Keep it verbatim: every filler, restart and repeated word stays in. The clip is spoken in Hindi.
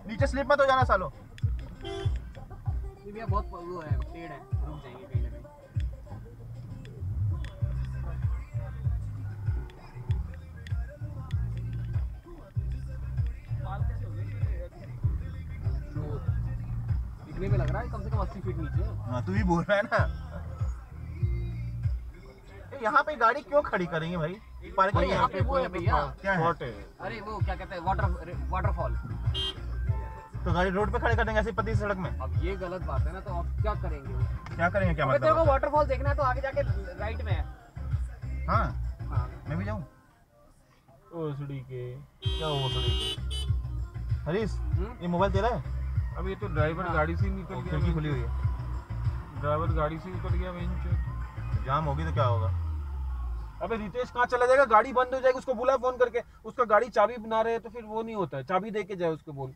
नीचे स्लिप मत हो जाना सालो। ये भैया बहुत वो है, पेड़ है, रुक जाएंगे कहीं ना कहीं। दिखने में लग रहा है कम से कम अस्सी फीट नीचे है। हाँ तू ही बोल रहा है ना। यहाँ पे गाड़ी क्यों खड़ी करेंगे भाई? पार्किंग यहाँ पे वो है भैया, क्या है? अरे वो क्या कहते हैं, वाटर वाटरफॉल। तो गाड़ी रोड पे खड़े कर देंगे ऐसी पतली सड़क में? अब ये गलत बात है ना, तो अब क्या करेंगे? क्या करेंगे? क्या मतलब? तेरे को मतलब? वाटरफॉल देखना है तो आगे जाके राइट में है। हाँ हाँ मैं भी जाऊँ? ओसड़ी के क्या वो सड़ी? हरीश हम्म? ये मोबाइल तेरा है? अब ये तो ड्राइवर हाँ। गाड़ी से ही निकल गया। खिड़की खुली हुई है। ड्राइवर गाड़ी से निकल गया। बेंच जाम होगी तो क्या होगा? अबे रितेश कहाँ चला जाएगा? गाड़ी बंद हो जाएगी, उसको बुला फोन करके। उसका गाड़ी चाबी बना रहे तो फिर वो नहीं होता है, चाबी दे के जाए उसको बोल।